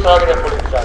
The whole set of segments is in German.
Durchsage der Polizei.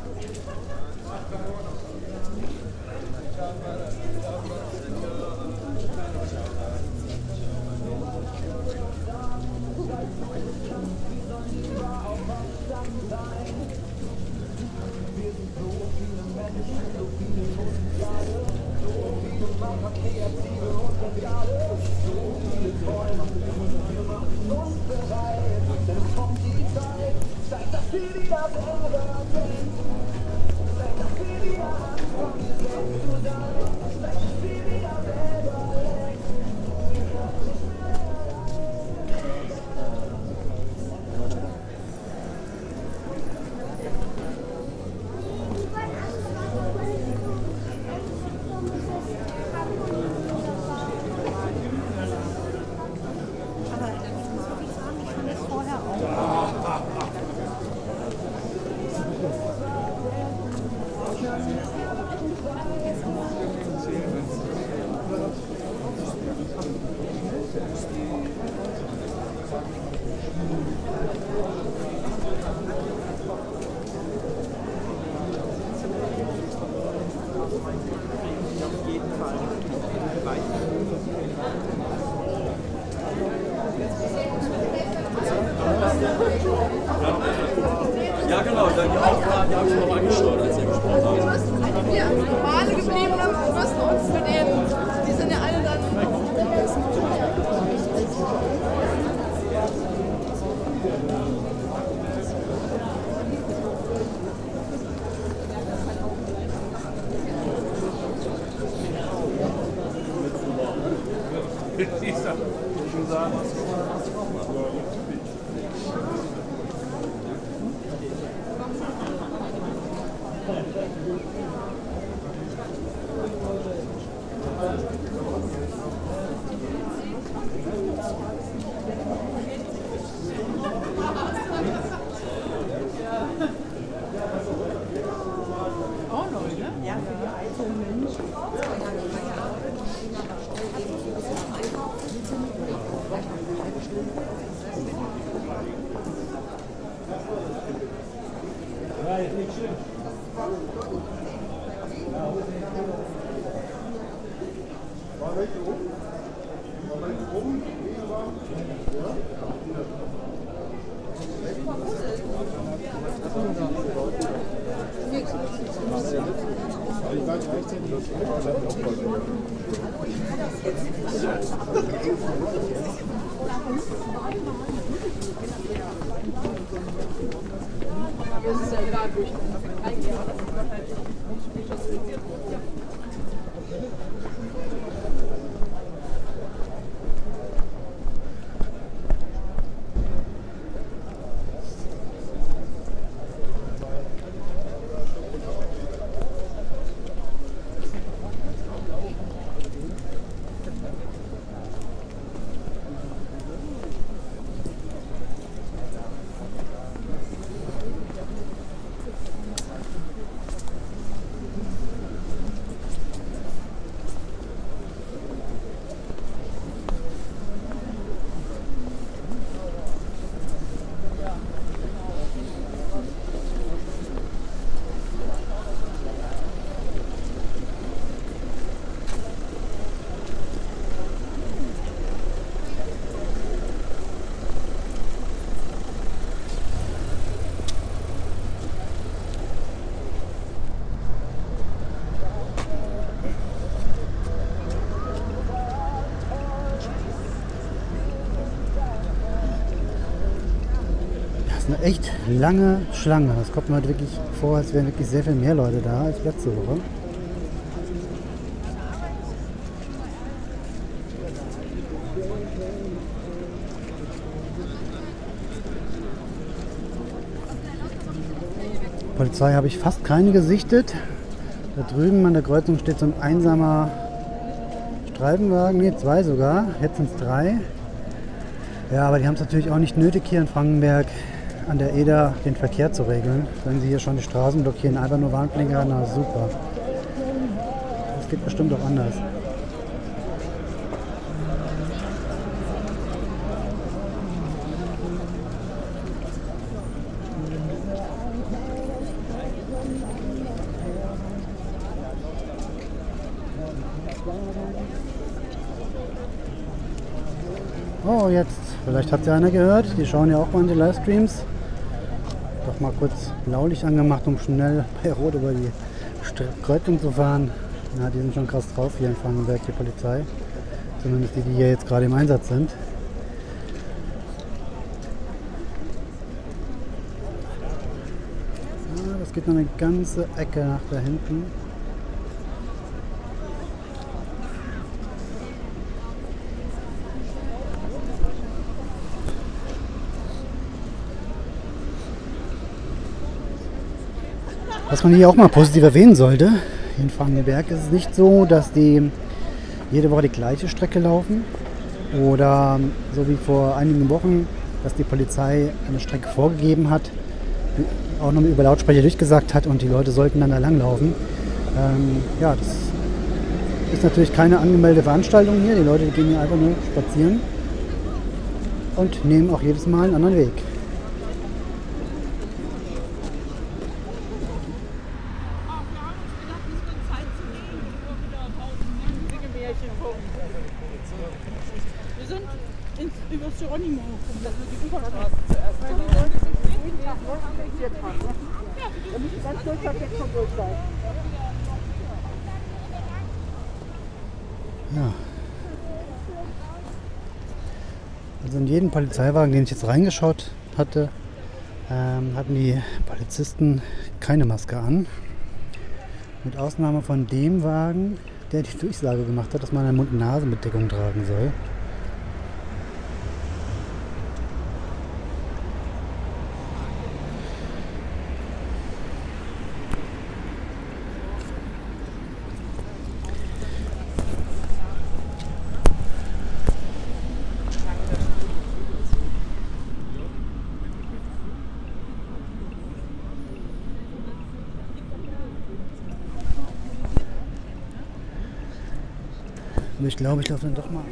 Ja genau, dann die Auflagen habe ich noch angeschaut, als ihr gesprochen habt. Wir normale Gebliebene müssen uns mit denen, die sind ja alle dann... Das ist ja egal, wo ich reingehe, aber das ist dann halt nicht klassifiziert. Eine echt lange Schlange. Das kommt mir halt wirklich vor, als wären wirklich sehr viel mehr Leute da als letzte Woche. Polizei habe ich fast keine gesichtet. Da drüben an der Kreuzung steht so ein einsamer Streifenwagen, ne, 2 sogar, jetzt sind es 3. Ja, aber die haben es natürlich auch nicht nötig, hier in Frankenberg an der Eder den Verkehr zu regeln. Wenn sie hier schon die Straßen blockieren, einfach nur Warnblinker, na super. Das geht bestimmt auch anders. Oh, jetzt. Vielleicht hat ja einer gehört. Die schauen ja auch mal in die Livestreams. Doch mal kurz Blaulicht angemacht, um schnell bei Rot über die Kreuzung zu fahren. Ja, die sind schon krass drauf hier in Frankenberg, die Polizei. Zumindest die, die hier jetzt gerade im Einsatz sind. Ja, das geht noch eine ganze Ecke nach da hinten. Was man hier auch mal positiv erwähnen sollte, in Frankenberg ist es nicht so, dass die jede Woche die gleiche Strecke laufen oder so wie vor einigen Wochen, dass die Polizei eine Strecke vorgegeben hat, auch noch über Lautsprecher durchgesagt hat und die Leute sollten dann da langlaufen. Ja, das ist natürlich keine angemeldete Veranstaltung hier, die Leute gehen hier einfach nur spazieren und nehmen auch jedes Mal einen anderen Weg. Wir sind über das Geronimo gekommen, das ist die Uferstraße zuerst. Weil die Leute sind jeden Tag hier dran. Da müssen ganz Deutschland jetzt schon durch sein. Ja. Also in jedem Polizeiwagen, den ich jetzt reingeschaut hatte, hatten die Polizisten keine Maske an. Mit Ausnahme von dem Wagen, der die Durchsage gemacht hat, dass man eine Mund-Nasen-Bedeckung tragen soll. Aber ich glaube, ich laufe dann doch mal.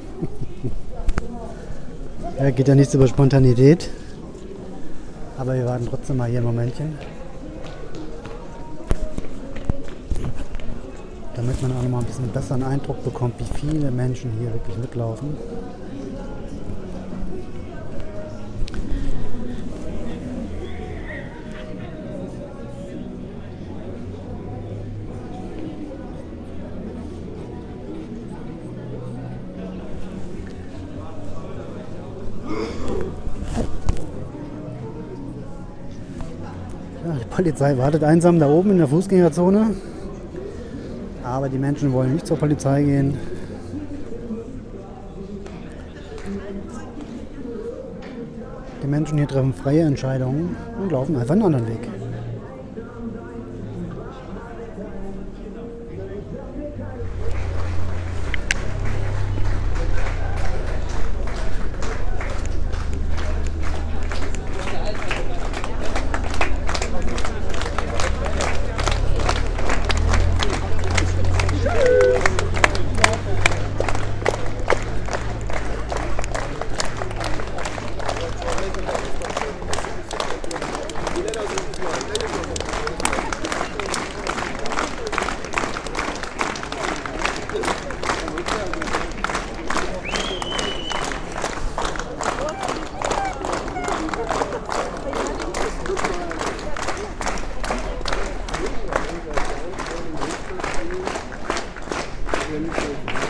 Ja, geht ja nichts über Spontanität. Aber wir warten trotzdem mal hier ein Momentchen. Damit man auch noch mal ein bisschen besseren Eindruck bekommt, wie viele Menschen hier wirklich mitlaufen. Ja, die Polizei wartet einsam da oben in der Fußgängerzone. Aber die Menschen wollen nicht zur Polizei gehen. Die Menschen hier treffen freie Entscheidungen und laufen einfach einen anderen Weg. Wenn